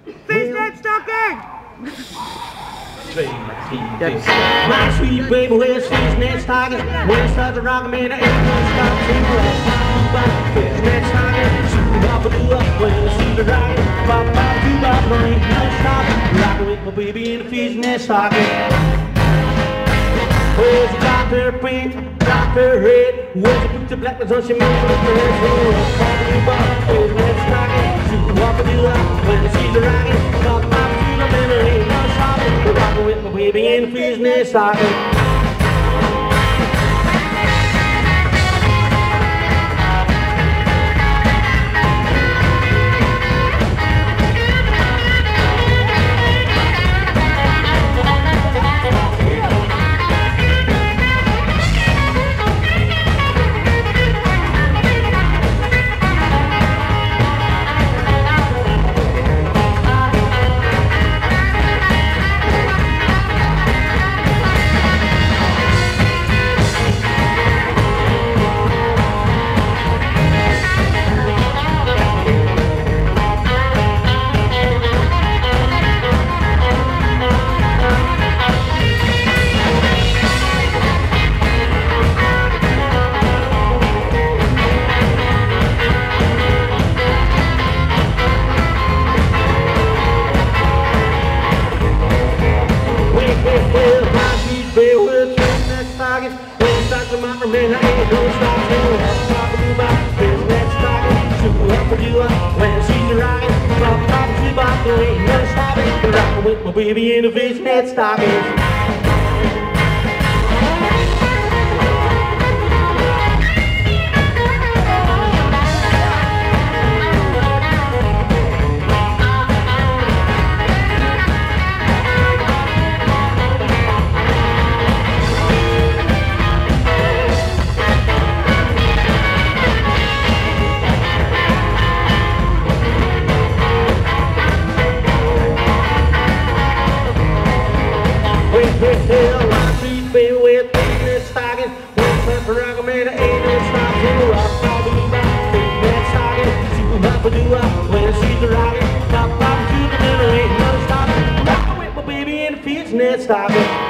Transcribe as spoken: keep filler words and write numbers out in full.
Fishnet stocking! My sweet baby wears fishnet stocking. When it starts to rock, man, I ain't gonna stop to rock. Fishnet stocking, shooting up a do up when I see the rockin'. Bop, bop, do bop, no ain't no stopping. Rockin' with my baby in a fishnet stocking. Where's the drop her pink, drop her red? Where's the picture black ones on she makes with her head? So rock, do bop, fishnet stocking, shooting up a do up when I see the rockin'. Bop, bop, do bop, and there ain't no stopping. Rockin' with my baby in a fishnet stocking. Man, I ain't gonna stop till I pop a do bop, fishnet stocking, shoot up a do up when she's rockin'. Pop, pop, do bop, there ain't no stopping. Rockin' with my baby in a fishnet stocking. My sweet baby with fishnet stocking. When it's rockin', man, I ain't no stop till rock, pop, do bop, fishnet stocking. Shoot up a do up when she's rockin'. Pop, pop, do the middle, ain't no stopping. Rockin' with my baby in a fishnet stocking.